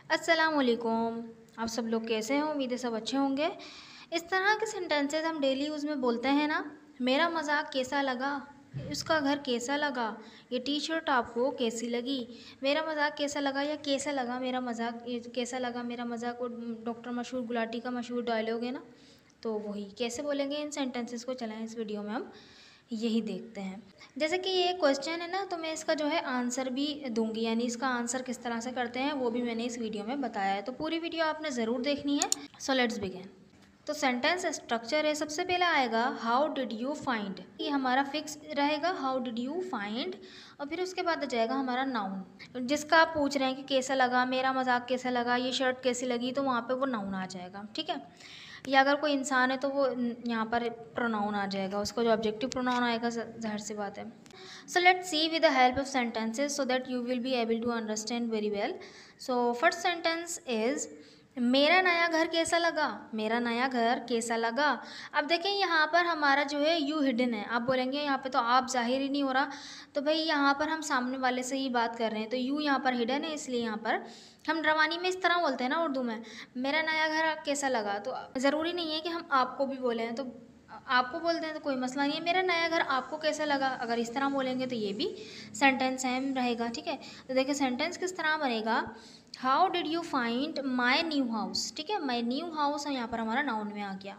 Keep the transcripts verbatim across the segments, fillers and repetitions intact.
अस्सलाम वालेकुम। आप सब लोग कैसे हैं? उम्मीद है सब अच्छे होंगे। इस तरह के सेंटेंसेस हम डेली यूज़ में बोलते हैं ना। मेरा मज़ाक कैसा लगा, उसका घर कैसा लगा, ये टी शर्ट आपको कैसी लगी, मेरा मज़ाक कैसा लगा या कैसा लगा मेरा मज़ाक, ये कैसा लगा मेरा मज़ाक। वो डॉक्टर मशहूर गुलाटी का मशहूर डायलॉग है ना, तो वही कैसे बोलेंगे इन सेंटेंसेस को, चलाएं इस वीडियो में हम यही देखते हैं। जैसे कि ये क्वेश्चन है ना, तो मैं इसका जो है आंसर भी दूंगी, यानी इसका आंसर किस तरह से करते हैं वो भी मैंने इस वीडियो में बताया है, तो पूरी वीडियो आपने ज़रूर देखनी है। So let's begin. तो सेंटेंस स्ट्रक्चर है, सबसे पहले आएगा हाउ डिड यू फाइंड, ये हमारा फिक्स रहेगा हाउ डिड यू फाइंड। और फिर उसके बाद आ जाएगा हमारा नाउन, जिसका आप पूछ रहे हैं कि कैसा लगा, मेरा मजाक कैसा लगा, ये शर्ट कैसी लगी, तो वहाँ पे वो नाउन आ जाएगा, ठीक है। या अगर कोई इंसान है तो वो यहाँ पर प्रोनाउन आ जाएगा, उसको जो ऑब्जेक्टिव प्रोनाउन आएगा, जाहिर सी बात है। So let's see with the help of sentences so that you will be able to understand very well. So first sentence is मेरा नया घर कैसा लगा, मेरा नया घर कैसा लगा। अब देखें यहाँ पर हमारा जो है यू हिडन है, आप बोलेंगे यहाँ पे तो आप जाहिर ही नहीं हो रहा, तो भाई यहाँ पर हम सामने वाले से ही बात कर रहे हैं, तो यू यहाँ पर हिडन है, इसलिए यहाँ पर हम रवानी में इस तरह बोलते हैं ना उर्दू में, मेरा नया घर कैसा लगा। तो ज़रूरी नहीं है कि हम आपको भी बोले हैं, तो आपको बोलते हैं तो कोई मसला नहीं है, मेरा नया घर आपको कैसा लगा, अगर इस तरह बोलेंगे तो ये भी सेंटेंस सेम रहेगा, ठीक है। तो देखिए सेंटेंस किस तरह बनेगा, how did you find my new house, ठीक है, माई न्यू हाउस यहाँ पर हमारा नाउन में आ गया।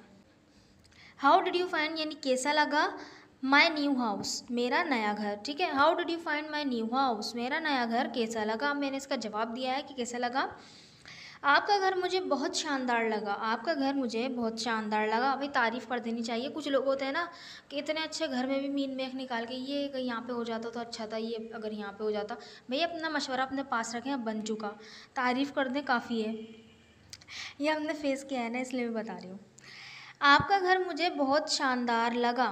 हाउ डिड यू फाइंड यानी कैसा लगा, माई न्यू हाउस मेरा नया घर, ठीक है। How did you find my new house मेरा नया घर कैसा लगा, मैंने इसका जवाब दिया है कि कैसा लगा। आपका घर मुझे बहुत शानदार लगा, आपका घर मुझे बहुत शानदार लगा। भाई तारीफ़ कर देनी चाहिए, कुछ लोग होते हैं ना कि इतने अच्छे घर में भी मीन मेख निकाल के ये अगर यहाँ पे हो जाता तो अच्छा था, ये अगर यहाँ पे हो जाता। भाई अपना मशवरा अपने पास रखें, अब बन चुका, तारीफ़ कर दें काफ़ी है, ये हमने फेस किया है ना, इसलिए मैं बता रही हूँ। आपका घर मुझे बहुत शानदार लगा,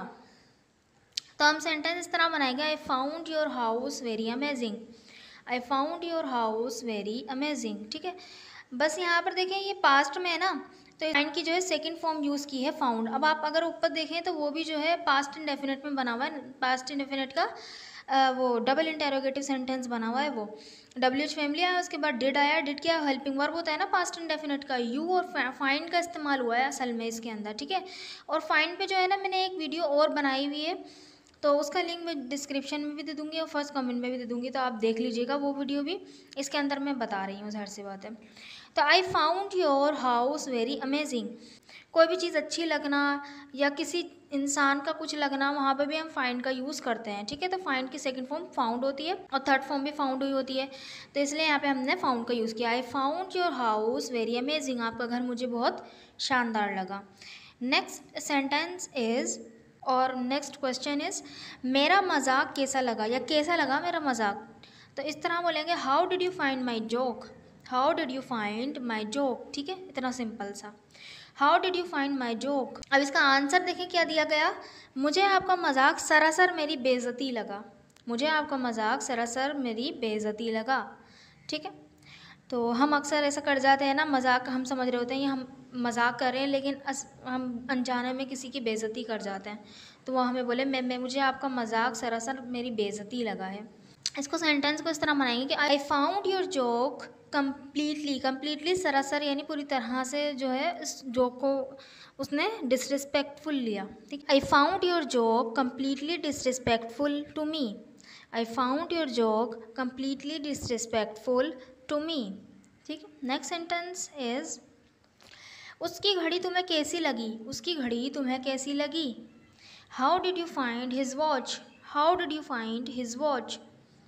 तो हम सेंटेंस इस तरह बनाएंगे, I found your house very amazing, I found your house very amazing, ठीक है। बस यहाँ पर देखें ये पास्ट में है ना, तो फाइंड की जो है सेकंड फॉर्म यूज़ की है फाउंड। अब आप अगर ऊपर देखें तो वो भी जो है पास्ट इंडेफिनिट में बना हुआ है, पास्ट इंडेफिनिट का आ, वो डबल इंटेरोगेटिव सेंटेंस बना हुआ है, वो डब्ल्यू एच फैमिली आया, उसके बाद डिड आया, डिड क्या हेल्पिंग वर्ब होता है ना पास्ट इंडेफिनिट का, यू और फाइंड का इस्तेमाल हुआ है असल में इसके अंदर, ठीक है। और फाइंड पे जो है ना मैंने एक वीडियो और बनाई हुई है, तो उसका लिंक मैं डिस्क्रिप्शन में भी दे दूँगी और फर्स्ट कमेंट में भी दे दूँगी, तो आप देख लीजिएगा वो वीडियो भी, इसके अंदर मैं बता रही हूँ, जाहिर सी बात है। तो I found your house very amazing, कोई भी चीज़ अच्छी लगना या किसी इंसान का कुछ लगना, वहाँ पे भी हम फाइंड का यूज़ करते हैं, ठीक है। तो फाइंड की सेकंड फॉर्म फाउंड होती है और थर्ड फॉर्म भी फाउंड हुई होती है, तो इसलिए यहाँ पे हमने फाउंड का यूज़ किया। I found your house very amazing, आपका घर मुझे बहुत शानदार लगा। नेक्स्ट सेंटेंस इज़ और नेक्स्ट क्वेश्चन इज़ मेरा मजाक कैसा लगा या कैसा लगा मेरा मजाक। तो इस तरह बोलेंगे how did you find my joke, how did you find my joke, ठीक है, इतना सिंपल सा, how did you find my joke. अब इसका आंसर देखें क्या दिया गया, मुझे आपका मजाक सरासर मेरी बेइज्जती लगा, मुझे आपका मजाक सरासर मेरी बेइज्जती लगा, ठीक है। तो हम अक्सर ऐसा कर जाते हैं ना, मजाक हम समझ रहे होते हैं ये हम मजाक कर रहे हैं, लेकिन अस, हम अनजाने में किसी की बेइज्जती कर जाते हैं, तो वो हमें बोले मैं मैं मुझे आपका मजाक सरासर मेरी बेइज्जती लगा है। इसको सेंटेंस को इस तरह बनाएंगे कि I found your joke completely, completely सरासर यानी पूरी तरह से जो है इस जोक को उसने डिसरिस्पेक्टफुल लिया, ठीक। I found your joke completely disrespectful to me, I found your joke completely disrespectful to me, ठीक। नेक्स्ट सेंटेंस इज उसकी घड़ी तुम्हें कैसी लगी, उसकी घड़ी तुम्हें कैसी लगी। How did you find his watch, how did you find his watch,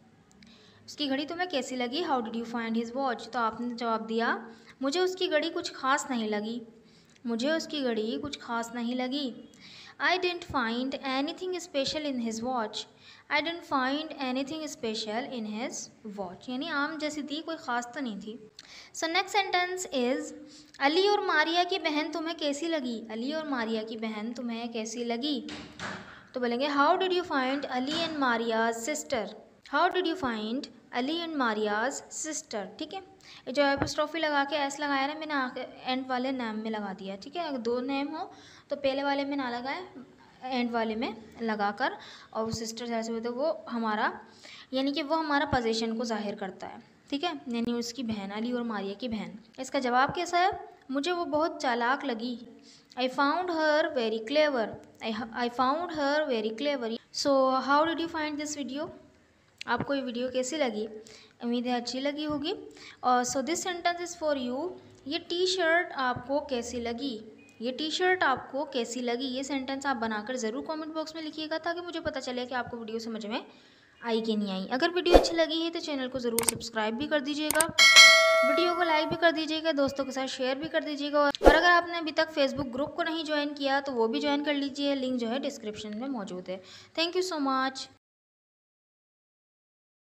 उसकी घड़ी तुम्हें कैसी लगी, how did you find his watch. तो आपने जवाब दिया मुझे उसकी घड़ी कुछ खास नहीं लगी, मुझे उसकी घड़ी कुछ खास नहीं लगी। I didn't find anything special in his watch, I didn't find anything special in his watch, यानी आम जैसी थी, कोई ख़ास तो नहीं थी। So next sentence is Ali और मारिया की बहन तुम्हें कैसी लगी, अली और मारिया की बहन तुम्हें कैसी लगी। तो बोलेंगे how did you find Ali and Maria's sister, how did you find Ali and Maria's sister, ठीक है। जो एपोस्ट्रोफी लगा के एस लगाया ना मैंने आगे एंड वाले नाम में लगा दिया, ठीक है। अगर दो नेम हो तो पहले वाले में ना लगाए, एंड वाले में लगाकर, और वो सिस्टर जैसे होते वो हमारा यानी कि वो हमारा पोजीशन को जाहिर करता है, ठीक है, यानी उसकी बहन, अली और मारिया की बहन। इसका जवाब कैसा है? मुझे वो बहुत चालाक लगी। I found her very clever. I found her very clever. So how did you find this video? आपको ये वीडियो कैसी लगी? उम्मीद है अच्छी लगी होगी। और so this sentence is for you. ये टी शर्ट आपको कैसी लगी? ये टी शर्ट आपको कैसी लगी? ये सेंटेंस आप बनाकर ज़रूर कमेंट बॉक्स में लिखिएगा, ताकि मुझे पता चले कि आपको वीडियो समझ में आई कि नहीं आई। अगर वीडियो अच्छी लगी है तो चैनल को ज़रूर सब्सक्राइब भी कर दीजिएगा, वीडियो को लाइक भी कर दीजिएगा, दोस्तों के साथ शेयर भी कर दीजिएगा। और अगर आपने अभी तक फेसबुक ग्रुप को नहीं ज्वाइन किया तो वो भी ज्वाइन कर लीजिए, लिंक जो है डिस्क्रिप्शन में मौजूद है। Thank you so much.